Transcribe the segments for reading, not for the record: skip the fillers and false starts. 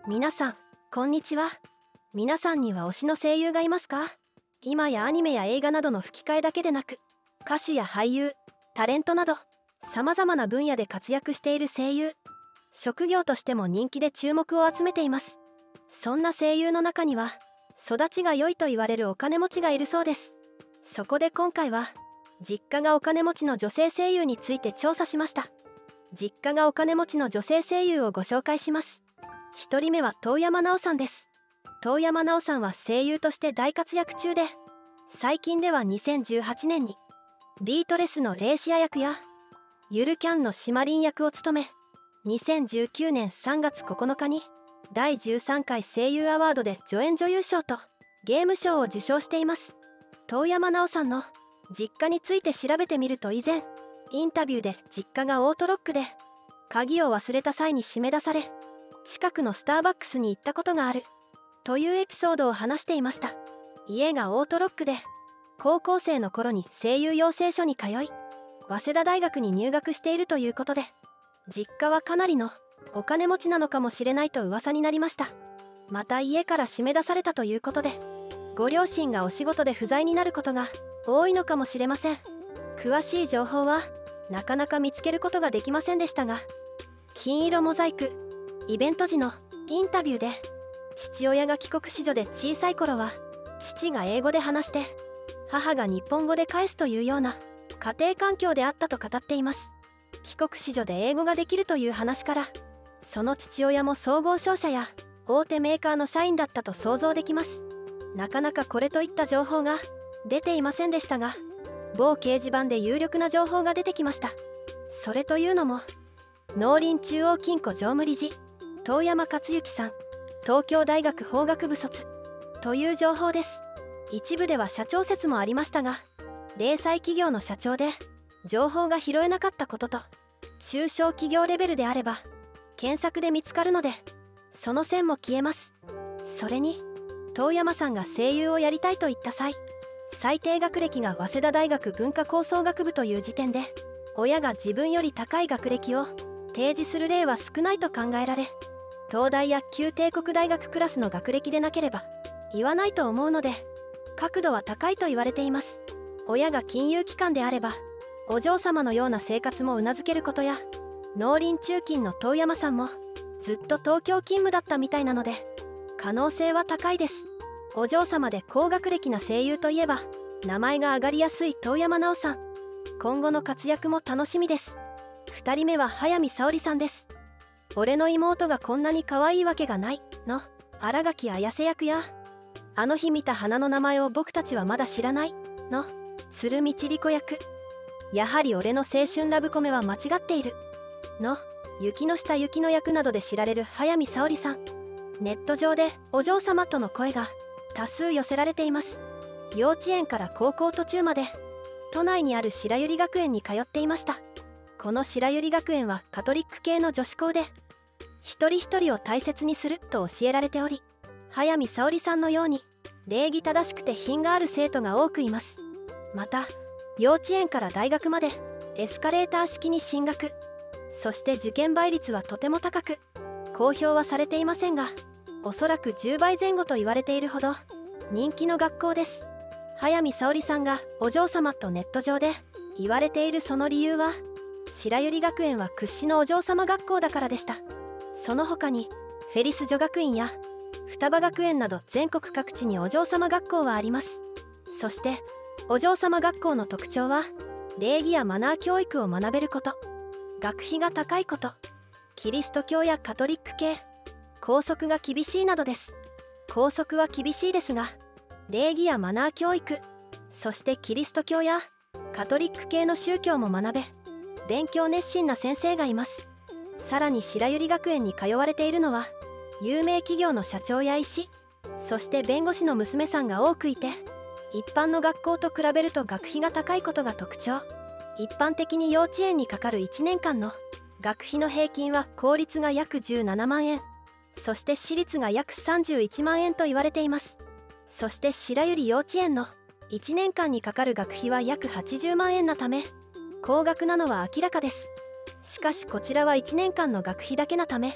皆さん、こんにちは。皆さんには推しの声優がいますか？今やアニメや映画などの吹き替えだけでなく、歌手や俳優、タレントなど、様々な分野で活躍している声優、職業としても人気で注目を集めています。そんな声優の中には、育ちが良いと言われるお金持ちがいるそうです。そこで今回は、実家がお金持ちの女性声優について調査しました。実家がお金持ちの女性声優をご紹介します。1人目は遠山奈緒さんです。遠山奈緒さんは声優として大活躍中で、最近では2018年にビートレスのレイシア役やゆるキャンのシマリン役を務め、2019年3月9日に第13回声優アワードで助演女優賞とゲーム賞を受賞しています。遠山奈緒さんの実家について調べてみると、以前インタビューで実家がオートロックで鍵を忘れた際に締め出され、近くのスターバックスに行ったことがあるというエピソードを話していました。家がオートロックで、高校生の頃に声優養成所に通い、早稲田大学に入学しているということで、実家はかなりのお金持ちなのかもしれないと噂になりました。また家から締め出されたということで、ご両親がお仕事で不在になることが多いのかもしれません。詳しい情報はなかなか見つけることができませんでしたが、金色モザイクイベント時のインタビューで、父親が帰国子女で小さい頃は父が英語で話して母が日本語で返すというような家庭環境であったと語っています。帰国子女で英語ができるという話から、その父親も総合商社や大手メーカーの社員だったと想像できます。なかなかこれといった情報が出ていませんでしたが、某掲示板で有力な情報が出てきました。それというのも、農林中央金庫常務理事遠山克之さん、東京大学法学部卒という情報です。一部では社長説もありましたが、零細企業の社長で情報が拾えなかったことと、中小企業レベルであれば検索で見つかるので、その線も消えます。それに遠山さんが声優をやりたいと言った際、最低学歴が早稲田大学文化構想学部という時点で、親が自分より高い学歴を提示する例は少ないと考えられ、東大や旧帝国大学クラスの学歴でなければ言わないと思うので、角度は高いと言われています。親が金融機関であればお嬢様のような生活も頷けることや、農林中金の遠山さんもずっと東京勤務だったみたいなので、可能性は高いです。お嬢様で高学歴な声優といえば名前が挙がりやすい遠山奈緒さん、今後の活躍も楽しみです。2人目は早見沙織さんです。俺の妹がこんなに可愛いわけがないの新垣綾瀬役や、あの日見た花の名前を僕たちはまだ知らないの鶴見千里子役、やはり俺の青春ラブコメは間違っているの雪の下雪の役などで知られる早見沙織さん。ネット上でお嬢様との声が多数寄せられています。幼稚園から高校途中まで都内にある白百合学園に通っていました。この白百合学園はカトリック系の女子校で、一人一人を大切にすると教えられており、早見沙織さんのように礼儀正しくて品がある生徒が多くいます。また幼稚園から大学までエスカレーター式に進学、そして受験倍率はとても高く、公表はされていませんが、おそらく10倍前後と言われているほど人気の学校です。早見沙織さんがお嬢様とネット上で言われているその理由は、白百合学園は屈指のお嬢様学校だからでした。その他にフェリス女学院や双葉学園など全国各地にお嬢様学校はあります。そしてお嬢様学校の特徴は、礼儀やマナー教育を学べること、学費が高いこと、キリスト教やカトリック系、校則が厳しいなどです。校則は厳しいですが、礼儀やマナー教育、そしてキリスト教やカトリック系の宗教も学べ、勉強熱心な先生がいます。さらに白百合学園に通われているのは有名企業の社長や医師、そして弁護士の娘さんが多くいて、一般の学校と比べると学費が高いことが特徴。一般的に幼稚園にかかる1年間の学費の平均は公立が約17万円、そして私立が約31万円と言われています。そして白百合幼稚園の1年間にかかる学費は約80万円なため、高額なのは明らかです。しかしこちらは1年間の学費だけなため、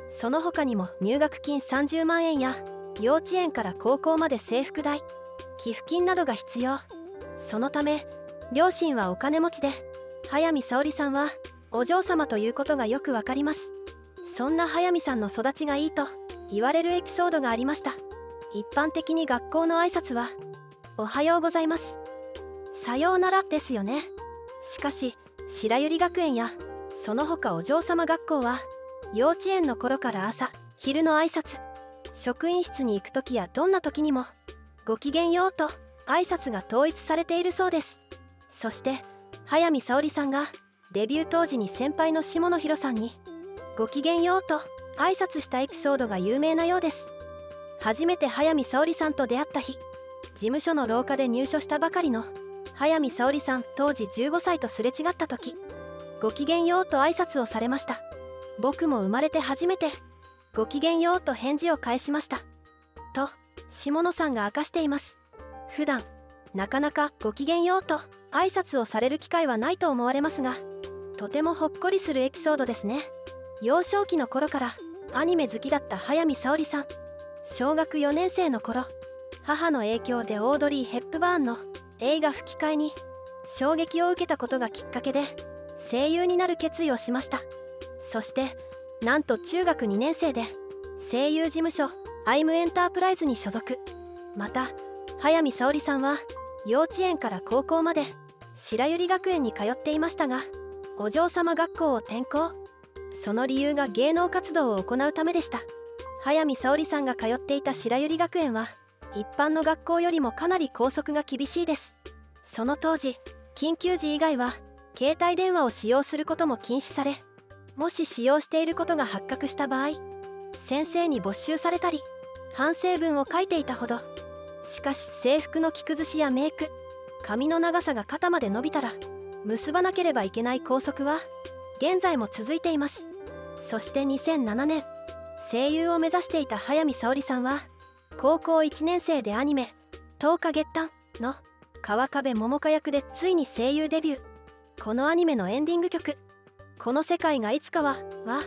その他にも入学金30万円や幼稚園から高校まで制服代、寄付金などが必要。そのため両親はお金持ちで、速水沙織さんはお嬢様ということがよくわかります。そんな速水さんの育ちがいいと言われるエピソードがありました。一般的に学校の挨拶はおはようございます、さようならですよね。しかし白百合学園やその他お嬢様学校は幼稚園の頃から朝昼の挨拶、職員室に行く時やどんな時にもごきげんようと挨拶が統一されているそうです。そして速水沙織さんがデビュー当時に先輩の下野紘さんにごきげんようと挨拶したエピソードが有名なようです。初めて速水沙織さんと出会った日、事務所の廊下で入所したばかりの速水沙織さん当時15歳とすれ違った時、ごきげんようと挨拶をされました。僕も生まれて初めてごきげんようと返事を返しましたと下野さんが明かしています。普段なかなかごきげんようと挨拶をされる機会はないと思われますが、とてもほっこりするエピソードですね。幼少期の頃からアニメ好きだった速水沙織さん。小学4年生の頃、母の影響でオードリー・ヘップバーンの映画吹き替えに衝撃を受けたことがきっかけで声優になる決意をしました。そしてなんと中学2年生で声優事務所アイムエンタープライズに所属。また速水沙織さんは幼稚園から高校まで白百合学園に通っていましたが、お嬢様学校を転校。その理由が芸能活動を行うためでした。速水沙織さんが通っていた白百合学園は一般の学校よりもかなり校則が厳しいです。その当時緊急時以外は携帯電話を使用することも禁止され、もし使用していることが発覚した場合、先生に没収されたり反省文を書いていたほど。しかし制服の着崩しやメイク、髪の長さが肩まで伸びたら結ばなければいけない校則は現在も続いています。そして2007年、声優を目指していた速水沙織さんは高校1年生でアニメ「10日月誕」の川壁桃香役でついに声優デビュー。このアニメのエンディング曲「この世界がいつかは」は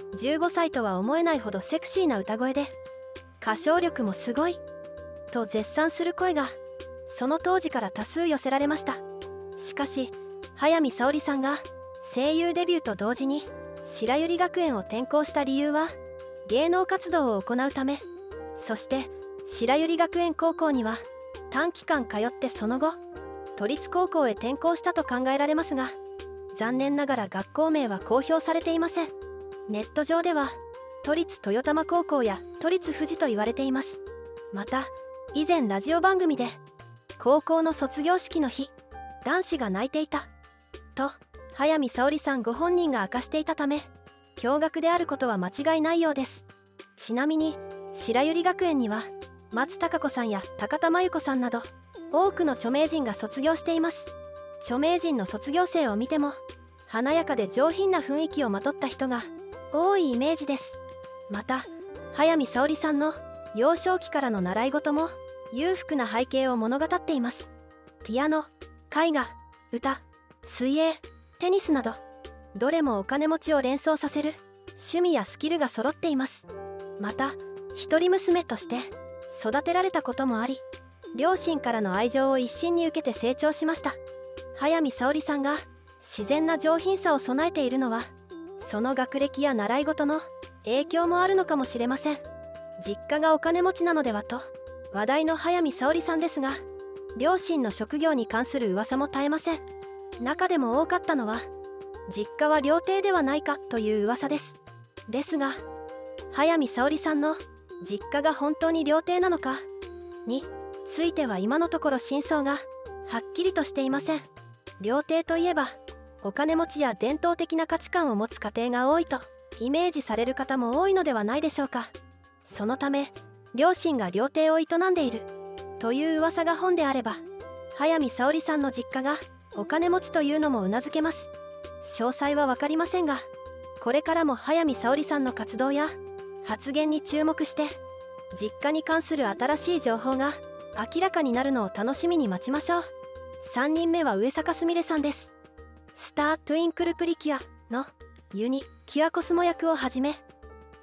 15歳とは思えないほどセクシーな歌声で、歌唱力もすごいと絶賛する声がその当時から多数寄せられました。しかし速水沙織さんが声優デビューと同時に白百合学園を転校した理由は芸能活動を行うため。そして白百合学園高校には短期間通って、その後都立高校へ転校したと考えられますが、残念ながら学校名は公表されていません。ネット上では都立豊玉高校や都立富士と言われています。また以前ラジオ番組で高校の卒業式の日男子が泣いていたと速水沙織さんご本人が明かしていたため、驚愕であることは間違いないようです。ちなみに白百合学園には松たか子さんや高田真由子さんなど多くの著名人が卒業しています。著名人の卒業生を見ても華やかで上品な雰囲気をまとった人が多いイメージです。また速水沙織さんの幼少期からの習い事も裕福な背景を物語っています。ピアノ、絵画、歌、水泳、テニスなどどれもお金持ちを連想させる趣味やスキルが揃っています。また一人娘として育てられたこともあり、両親からの愛情を一身に受けて成長しました。速水沙織さんが自然な上品さを備えているのはその学歴や習い事の影響もあるのかもしれません。実家がお金持ちなのではと話題の速水沙織さんですが、両親の職業に関する噂も絶えません。中でも多かったのは実家は料亭ではないかという噂です。ですが速水沙織さんの実家が本当に料亭なのかについては今のところ真相がはっきりとしていません。料亭といえばお金持ちや伝統的な価値観を持つ家庭が多いとイメージされる方も多いのではないでしょうか。そのため両親が料亭を営んでいるという噂が本であれば、速水沙織さんの実家がお金持ちというのもうなずけます。詳細は分かりませんが、これからも速水沙織さんの活動や発言に注目して実家に関する新しい情報が明らかになるのを楽しみに待ちましょう。3人目は上坂すみれさんです。スター・トゥインクル・プリキュアのユニ・キュアコスモ役をはじめ、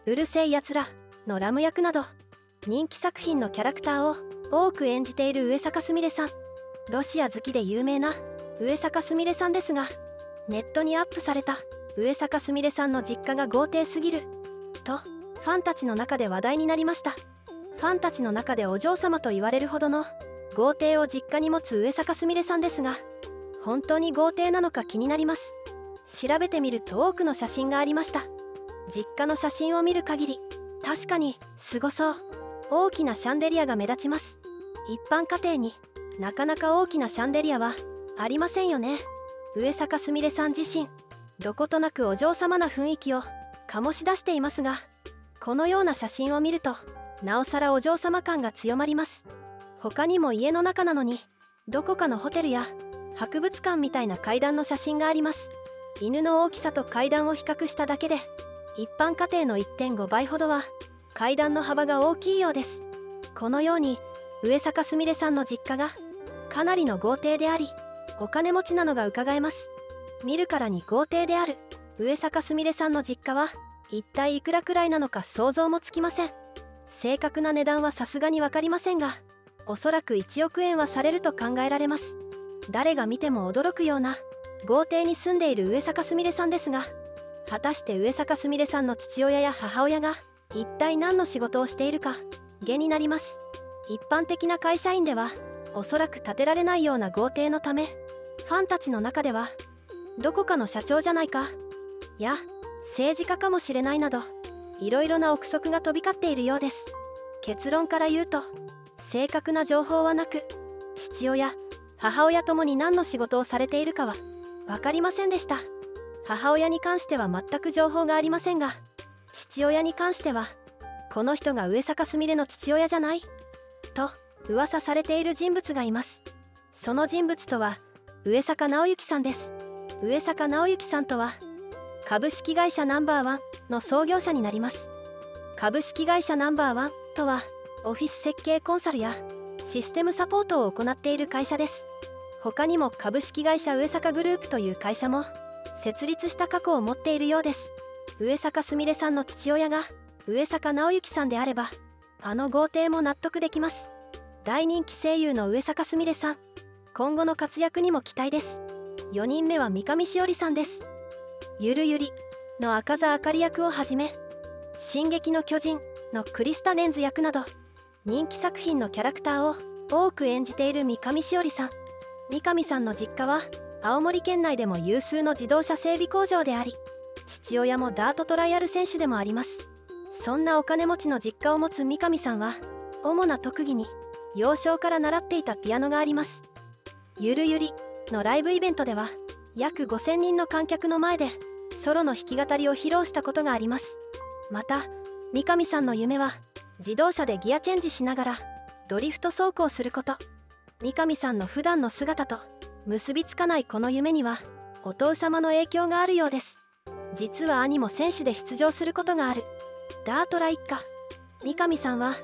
うるせえやつらのラム役など人気作品のキャラクターを多く演じている上坂すみれさん。ロシア好きで有名な上坂すみれさんですが、ネットにアップされた上坂すみれさんの実家が豪邸すぎるとファンたちの中で話題になりました。ファンたちの中でお嬢様と言われるほどの豪邸を実家に持つ上坂すみれさんですが、本当に豪邸なのか気になります。調べてみると多くの写真がありました。実家の写真を見る限り確かにすごそう。大きなシャンデリアが目立ちます。一般家庭になかなか大きなシャンデリアはありませんよね。上坂すみれさん自身どことなくお嬢様な雰囲気を醸し出していますが、このような写真を見るとなおさらお嬢様感が強まります。他にも家の中なのにどこかのホテルや博物館みたいな階段の写真があります。犬の大きさと階段を比較しただけで一般家庭の 1.5 倍ほどは階段の幅が大きいようです。このように上坂すみれさんの実家がかなりの豪邸でありお金持ちなのが伺えます。見るからに豪邸である上坂すみれさんの実家は一体いくらくらいなのか想像もつきません。正確な値段はさすがに分かりませんが、おそらく1億円はされると考えられます。誰が見ても驚くような豪邸に住んでいる上坂すみれさんですが、果たして上坂すみれさんの父親や母親が一体何の仕事をしているか気になります。一般的な会社員ではおそらく建てられないような豪邸のため、ファンたちの中ではどこかの社長じゃないか、いや政治家かもしれないなどいろいろな憶測が飛び交っているようです。結論から言うと正確な情報はなく、父親母親ともに何の仕事をされているかは分かりませんでした。母親に関しては全く情報がありませんが、父親に関してはこの人が上坂すみれの父親じゃないと噂されている人物がいます。その人物とは上坂直之さんです。上坂直之さんとは株式会社ナンバーワンの創業者になります。株式会社ナンバーワンとはオフィス設計コンサルやシステムサポートを行っている会社です。他にも株式会社上坂グループという会社も設立した過去を持っているようです。上坂すみれさんの父親が上坂直之さんであればあの豪邸も納得できます。大人気声優の上坂すみれさん、今後の活躍にも期待です。4人目は三上しおりさんです。ゆるゆりの赤座あかり役をはじめ、進撃の巨人のクリスタレンズ役など人気作品のキャラクターを多く演じている三上しおりさん。三上さんの実家は青森県内でも有数の自動車整備工場であり、父親もダートトライアル選手でもあります。そんなお金持ちの実家を持つ三上さんは主な特技に幼少から習っていたピアノがあります。ゆるゆりのライブイベントでは約5000人の観客の前でソロの弾き語りを披露したことがあります。また三上さんの夢は自動車でギアチェンジしながらドリフト走行すること。三上さんの普段の姿と結びつかないこの夢にはお父様の影響があるようです。実は兄も選手で出場することがあるダートラ一家。三上さんは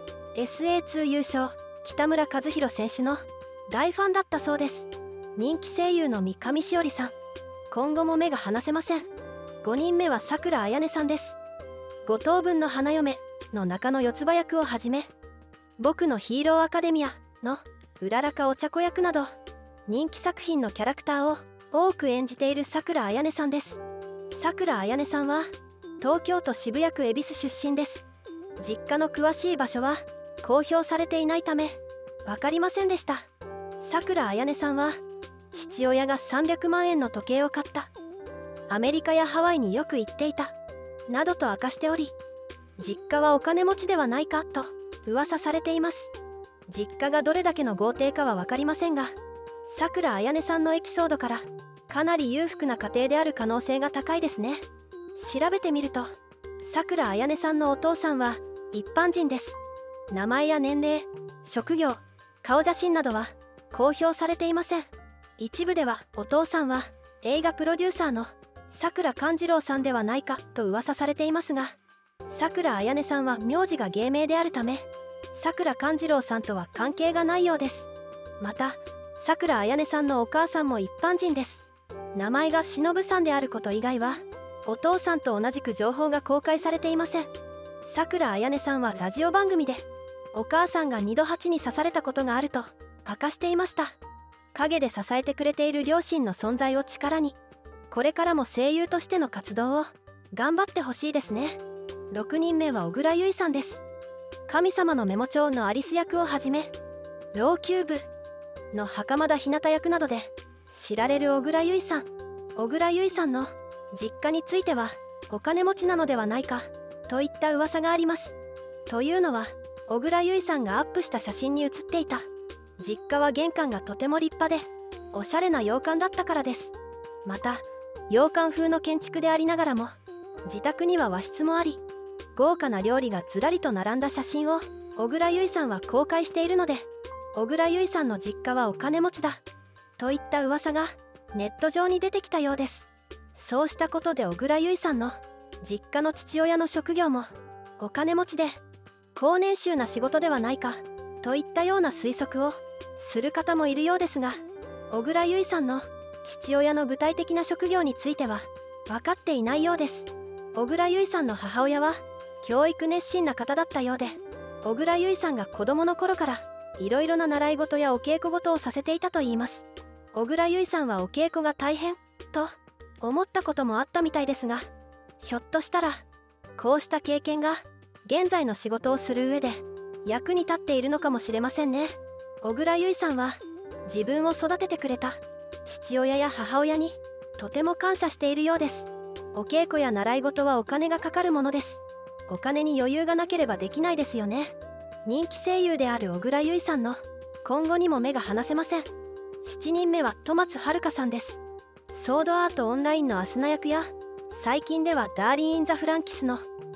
SA2 優勝北村和弘選手の大ファンだったそうです。人気声優の三上しおりさん、今後も目が離せません。5人目はさくらあやねさんです。五等分の花嫁の中野四つ葉役をはじめ、僕のヒーローアカデミアのうららかお茶子役など人気作品のキャラクターを多く演じているさくらあやねさんです。さくらあやねさんは東京都渋谷区恵比寿出身です。実家の詳しい場所は公表されていないため分かりませんでした。さくらあやねさんは父親が300万円の時計を買った、アメリカやハワイによく行っていたなどと明かしており、実家はお金持ちではないかと噂されています。実家がどれだけの豪邸かは分かりませんが、さくらあやねさんのエピソードからかなり裕福な家庭である可能性が高いですね。調べてみるとさくらあやねさんのお父さんは一般人です。名前や年齢、職業、顔写真などは公表されていません。一部ではお父さんは映画プロデューサーのさくら勘次郎さんではないかと噂されていますが、さくらあやねさんは名字が芸名であるためさくら勘次郎さんとは関係がないようです。またさくらあやねさんのお母さんも一般人です。名前がしのぶさんであること以外はお父さんと同じく情報が公開されていません。 さくらあやねさんはラジオ番組でお母さんが2度蜂に刺されたことがあると明かしていました。陰で支えてくれている両親の存在を力に、これからも声優としての活動を頑張ってほしいですね。6人目は小倉優衣さんです。神様のメモ帳のアリス役をはじめ、老朽部の袴田ひなた役などで知られる小倉優衣さん。小倉優衣さんの実家についてはお金持ちなのではないかといった噂があります。というのは、小倉優衣さんがアップした写真に写っていた実家は玄関がとても立派でおしゃれな洋館だったからです。また洋館風の建築でありながらも自宅には和室もあり、豪華な料理がずらりと並んだ写真を小倉優衣さんは公開しているので、小倉優衣さんの実家はお金持ちだといった噂がネット上に出てきたようです。そうしたことで小倉優衣さんの実家の父親の職業もお金持ちで高年収な仕事ではないかといったような推測をする方もいるようですが、小倉優衣さんの父親の具体的な職業については分かっていないようです。小倉優衣さんの母親は教育熱心な方だったようで、小倉優衣さんが子供の頃からいろいろな習い事やお稽古事をさせていたといいます。小倉優衣さんはお稽古が大変と思ったこともあったみたいですが、ひょっとしたらこうした経験が現在の仕事をする上で役に立っているのかもしれませんね。小倉優衣さんは自分を育ててくれた父親や母親にとても感謝しているようです。お稽古や習い事はお金がかかるものです。お金に余裕がなければできないですよね。人気声優である小倉優衣さんの今後にも目が離せません。7人目は戸松遥さんです。ソードアートオンラインのアスナ役や最近ではダーリン・イン・ザ・フランキスの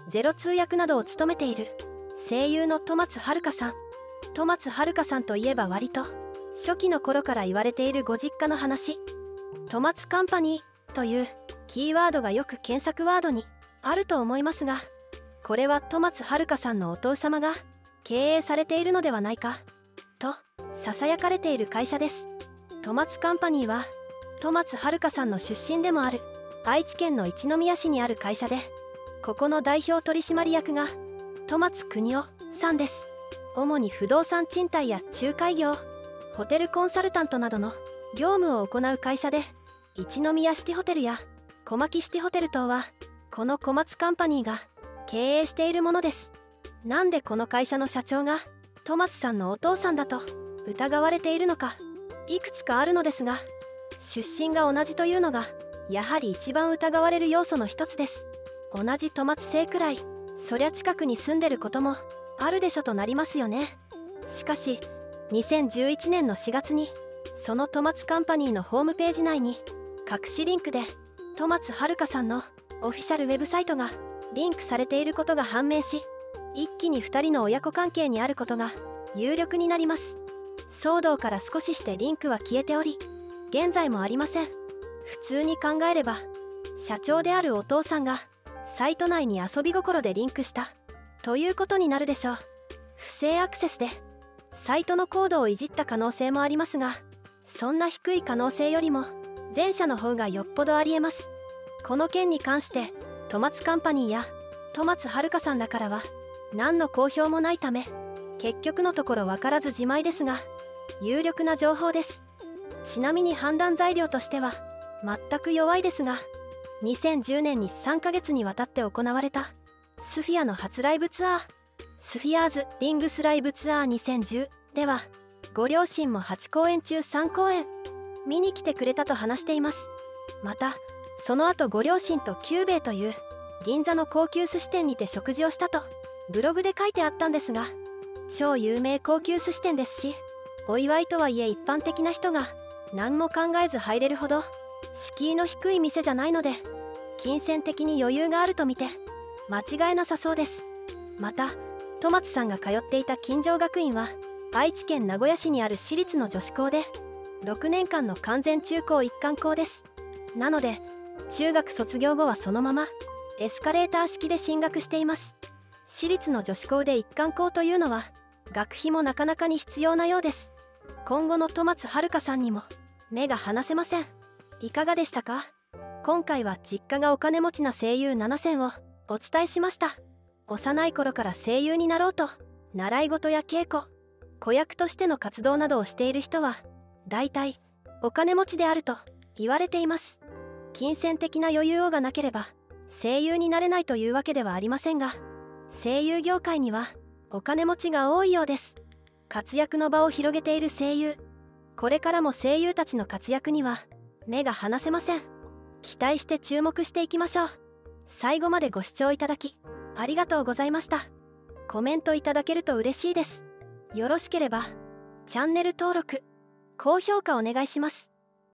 02役などを務めている声優の戸松遥さん。戸松遥さんといえば割と初期の頃から言われているご実家の話、戸松カンパニーというキーワードがよく検索ワードにあると思いますが、これは戸松遥さんのお父様が経営されているのではないかとささやかれている会社です。戸松カンパニーは戸松遥さんの出身でもある愛知県の一宮市にある会社で、ここの代表取締役が戸松邦夫さんです。主に不動産賃貸や仲介業、ホテルコンサルタントなどの業務を行う会社で、一宮シティホテルや小牧シティホテル等はこの小松カンパニーが経営しているものです。なんでこの会社の社長が戸松さんのお父さんだと疑われているのか、いくつかあるのですが、出身が同じというのがやはり一番疑われる要素の一つです。同じ戸松姓くらい、そりゃ近くに住んでることもあるでしょとなりますよね。しかし2011年の4月にその戸松カンパニーのホームページ内に隠しリンクで戸松遥さんのオフィシャルウェブサイトがリンクされていることが判明し、一気に2人の親子関係にあることが有力になります。騒動から少ししてリンクは消えており、現在もありません。普通に考えれば社長であるお父さんがサイト内に遊び心でリンクしたということになるでしょう。不正アクセスでサイトのコードをいじった可能性もありますが、そんな低い可能性よりも前者の方がよっぽどありえます。この件に関して戸松カンパニーや戸松遥さんらからは何の公表もないため、結局のところ分からずじまいですが、有力な情報です。ちなみに判断材料としては全く弱いですが、2010年に3ヶ月にわたって行われたスフィアの初ライブツアー、スフィアーズ・リングスライブツアー2010では、ご両親も8公演中3公演見に来てくれたと話しています。またその後ご両親とキューベイという銀座の高級寿司店にて食事をしたとブログで書いてあったんですが、超有名高級寿司店ですし、お祝いとはいえ一般的な人が何も考えず入れるほど敷居の低い店じゃないので、金銭的に余裕があると見て間違いなさそうです。また戸松さんが通っていた金城学院は愛知県名古屋市にある私立の女子校で6年間の完全中高一貫校です。なので中学卒業後はそのままエスカレーター式で進学しています。私立の女子校で一貫校というのは学費もなかなかに必要なようです。今後の戸松遥さんにも目が離せません。いかがでしたか？今回は実家がお金持ちな声優7選をお伝えしました。 幼い頃から声優になろうと習い事や稽古、子役としての活動などをしている人は大体お金持ちであると言われています。金銭的な余裕がなければ声優になれないというわけではありませんが、声優業界にはお金持ちが多いようです。活躍の場を広げている声優、これからも声優たちの活躍には目が離せません。期待して注目していきましょう。最後までご視聴いただきありがとうございました。コメントいただけると嬉しいです。よろしければチャンネル登録、高評価お願いします。